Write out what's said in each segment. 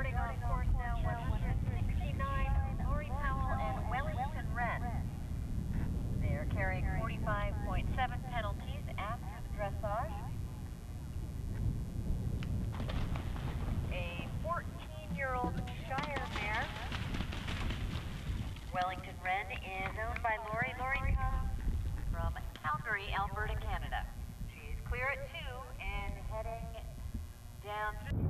Starting on course now, 169, Lori Powell and Wellington Wren. They are carrying 45.7 penalties after the dressage. A 14-year-old Shire mare. Wellington Wren is owned by Lori. Lori comes from Calgary, Alberta, Canada. She's clear at 2 and heading down through.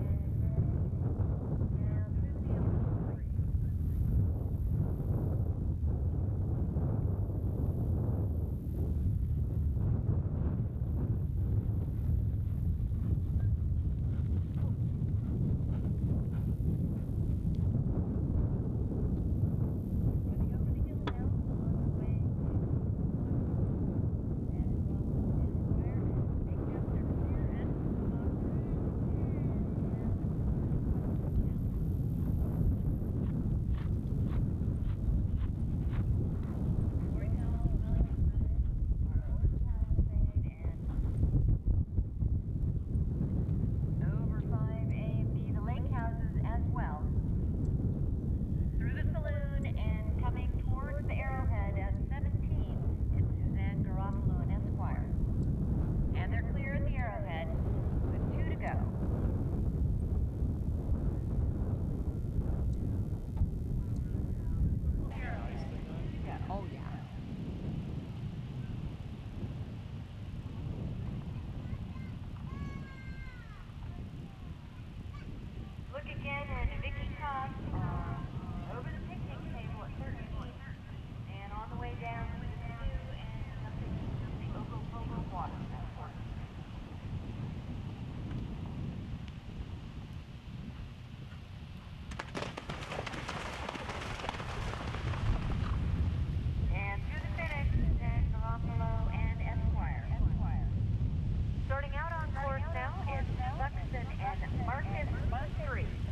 Look again at Vicky Cobb over the picnic table at 13, and on the way down to the canoe and jumping into the Ogopogo water at 14. And through the finish, then Garofalo and Esquire. Starting out on course now is Buxton and Marcus Bustree.